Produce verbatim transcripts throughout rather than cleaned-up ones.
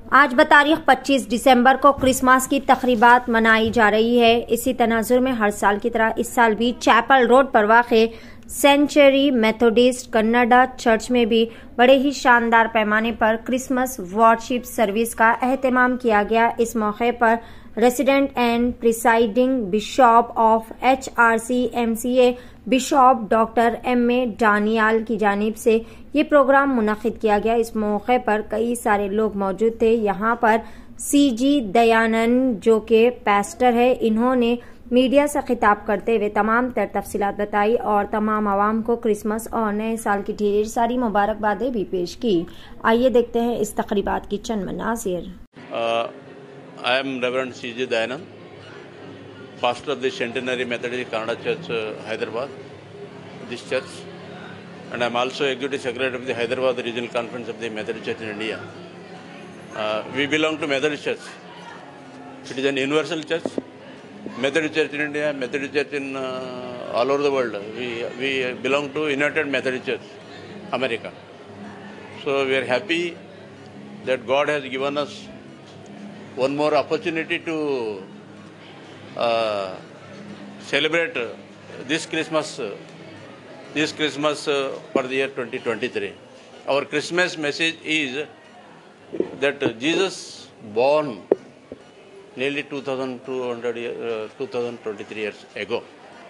आज बतारीख पच्चीस दिसंबर को क्रिसमस की तकरीबात मनाई जा रही है। इसी तनाजुर में हर साल की तरह इस साल भी चैपल रोड पर वाक़े सेंचुरी मेथोडिस्ट कन्नाडा चर्च में भी बड़े ही शानदार पैमाने पर क्रिसमस वर्शिप सर्विस का एहतमाम किया गया। इस मौके पर resident and presiding bishop of H R C M C A bishop doctor M A Daniyal की जानिब से ये प्रोग्राम मुनक्किद किया गया। इस मौके पर कई सारे लोग मौजूद थे। यहाँ पर सी जी दयानंद जो के पास्टर है, इन्होंने मीडिया से खिताब करते हुए तमाम तर तफसीलात बताई और तमाम आवाम को क्रिसमस और नए साल की ढेर सारी मुबारकबादें भी पेश की। आइए देखते हैं इस तकरीबात की चंद Manazir. I am Reverend C J Dayanand, pastor of the Centenary Methodist Kannada Church, uh, Hyderabad, this church, and I am also executive secretary of the Hyderabad Regional Conference of the Methodist Church in India. Uh, we belong to Methodist Church. It is an universal church. Methodist Church in India, Methodist Church in uh, all over the world. We we belong to United Methodist Church, America. So we are happy that God has given us one more opportunity to uh, celebrate uh, this Christmas, uh, this Christmas uh, for the year twenty twenty-three. Our Christmas message is that uh, Jesus born nearly two thousand two hundred, uh, two thousand twenty-three years ago.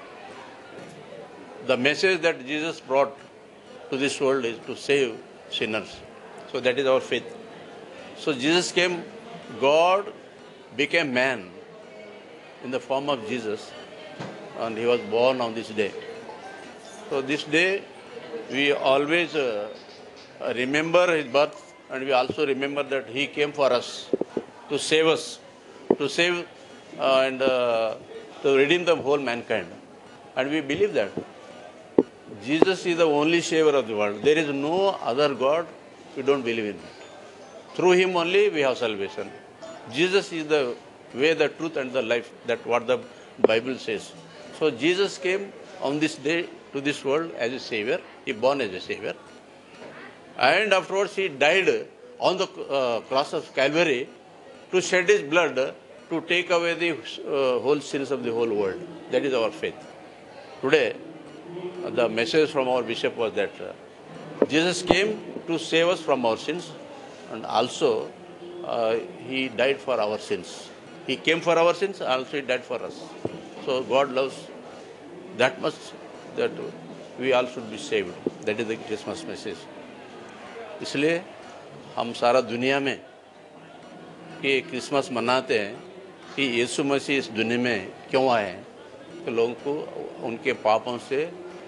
The message that Jesus brought to this world is to save sinners. So that is our faith. So Jesus came. God became man in the form of Jesus, and he was born on this day. So this day we always uh, remember his birth, and we also remember that he came for us to save us, to save uh, and uh, to redeem the whole mankind. And we believe that Jesus is the only savior of the world. There is no other God we don't believe in. Through him only we have salvation. Jesus is the way, the truth and the life. That's what the Bible says. So Jesus came on this day to this world as a savior. He born as a savior. And afterwards he died on the uh, cross of Calvary to shed his blood to take away the uh, whole sins of the whole world. That is our faith. Today the message from our bishop was that uh, Jesus came to save us from our sins, and also uh, he died for our sins. He came for our sins, also he died for us. So God loves that much that we all should be saved. That is the Christmas message. इसलिए हम सारा दुनिया में ये Christmas मनाते हैं कि यीशु मसीह इस दुनिया में क्यों आए हैं, कि लोगों को उनके पापों से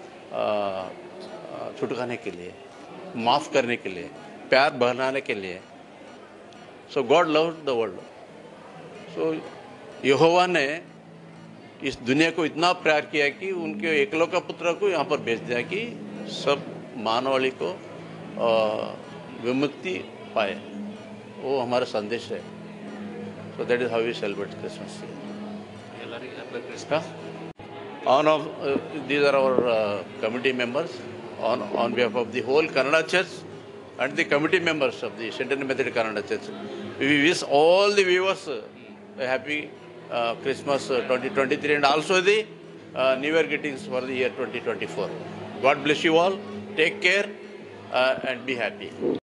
छुटकाने के लिए, माफ़ करने के लिए, प्यार बढ़ाने के लिए. So God loved the world. So Jehovah ने इस दुनिया को इतना प्यार किया कि उनके एकलौता पुत्र को यहाँ पर भेज दिया कि सब मानवाళी को विमुक्ति पाए. वो हमारा संदेश है. So that is how we celebrate Christmas. On of uh, these are our uh, committee members on on behalf of the whole Kannada Church and the committee members of the Centenary Methodist Kannada Church. We wish all the viewers uh, a happy uh, Christmas uh, twenty twenty-three and also the uh, New Year greetings for the year twenty twenty-four. God bless you all. Take care uh, and be happy.